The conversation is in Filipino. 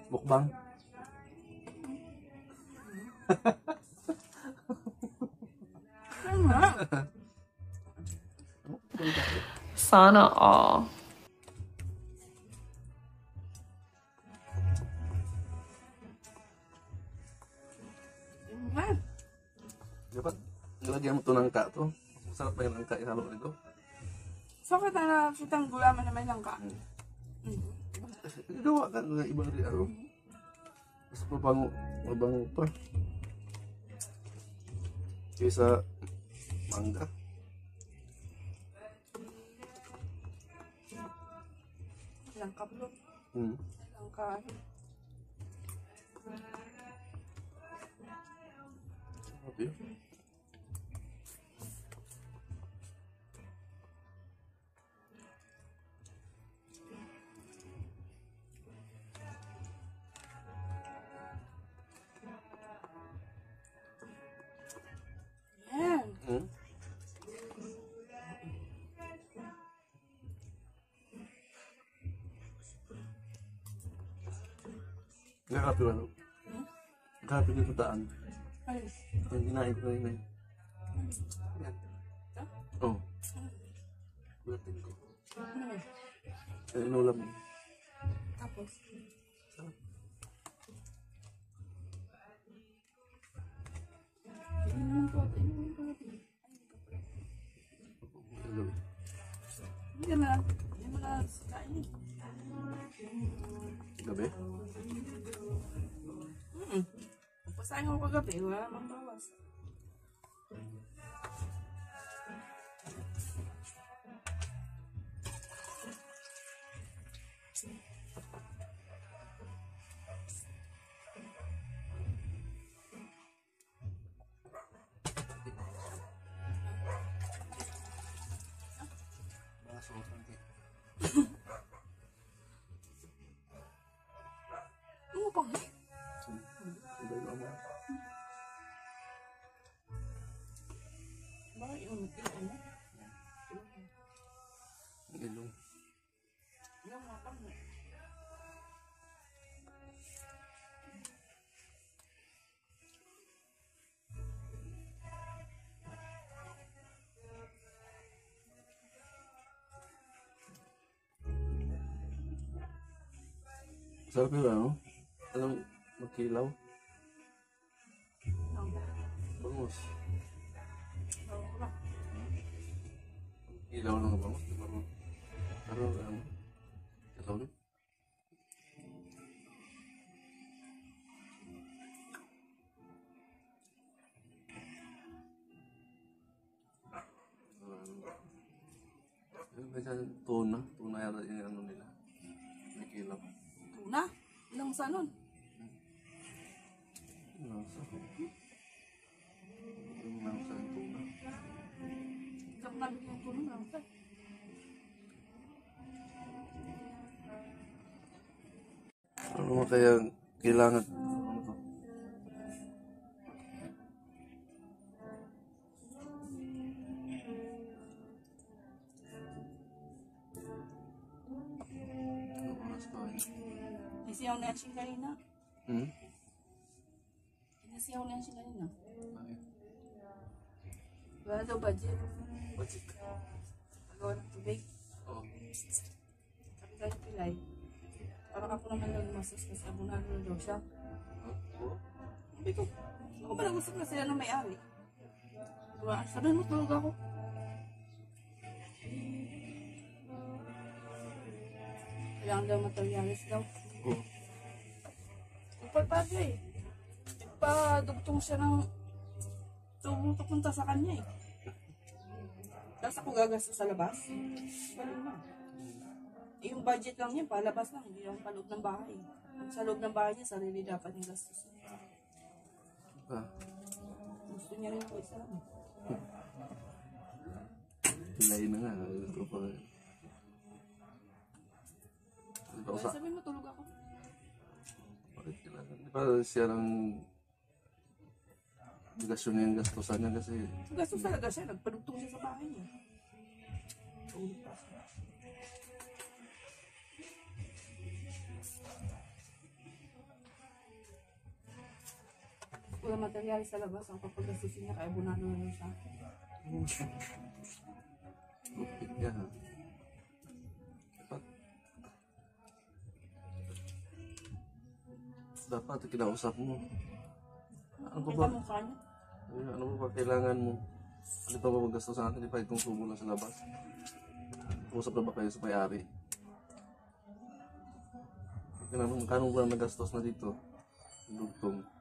Mukbang. Sana all. Dapat nilagyan mo ito ng ka to. Masarap ba yung langka ihalo nito? So, kita na kitang gulaman na may langka. Gawa ka ng ibang rin mas mabango pa. Kaysa mangga. Langka bro. Langka. Okay. Yan. Nakapi ano? Nakapi ng tutaan. Ay. Yung kinain ko na yun. Yan. Oh. Bulatin ko. Inulam mo. Tapos. Hindi mo na kain. Gabi? Pasahin ko kagabi, wala namang bawas. Baso, konti. Ano pang? Iba mo. Bakit yung ilong mo? Ang ilong. Ilong mo pang. Sarap yun ano? Alam, magkilaw. Bangus. Ilaw lang ang bangus. Pero ano? Ilaw din. Tuna. Tuna yata yung ano nila. May kilaw. Tuna? Ilang sa nun? Nasa. Yung nasa yung tuna. Ilang nabig yung tuna lang sa. Ano mo kaya kailangan? Ano to? Isiyaw na yan siya kanina. Isiyaw na yan siya kanina. Wala daw budget. Budget. Pagawa ng tubig. Oo. Sabi tayo pilay. Parang ako naman lang masas kasi abunado na daw siya. Sabi ko, ako ba nag-usap na sila ng may-ari? Sabi mo, tulog ako. Kailangan daw materialis daw. Oo. Upal pa siya eh. Nagpa-dugtong siya ng tubo punta sa kanya eh. Tapos ako gagastos sa labas. Galing na. Eh, yung budget lang niya, palabas lang. Hindi lang paloob ng bahay. Kung sa loob ng bahay niya, sarili dapat yung gastos. Gusto niya rin po isa. Hilayin na nga. Ito pa. Sabihin mo, tulog ako. Bakit kailangan? Di ba siya lang bigasyon niya yung gastusan niya kasi Gastos talaga siya. Nagpadugtong siya sa bahay niya. Tulog pa siya. wala materyales sa labas, ang kapag-gastusin niya, kaya bunado na lang siya. Lupit niya ha. Dapat kinausap mo. Ano ba ba? Kita mo ka niya. Ano ba kailangan mo? Ano pa ba magasto sa akin? Di pa itong subo lang sa labas. Usap na ba kayo sa may-ari? Magkano ba nagastos na dito? Dugtong.